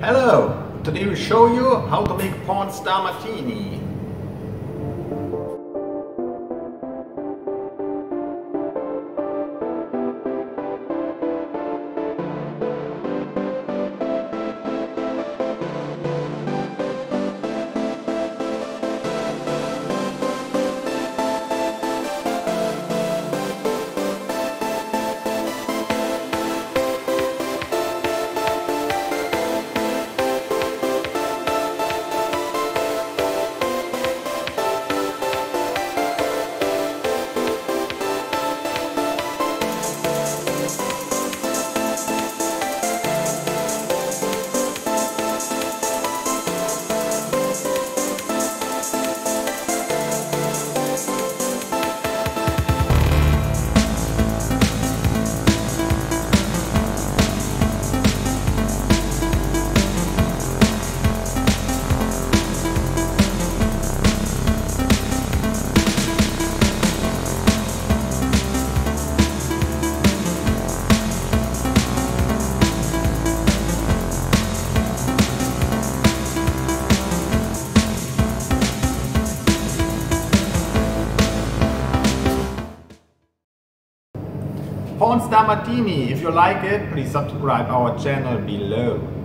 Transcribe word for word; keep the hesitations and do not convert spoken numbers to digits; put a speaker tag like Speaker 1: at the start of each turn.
Speaker 1: Hello! Today we show you how to make Porn Star Martini. Porn Star Martini. If you like it, please subscribe our channel below.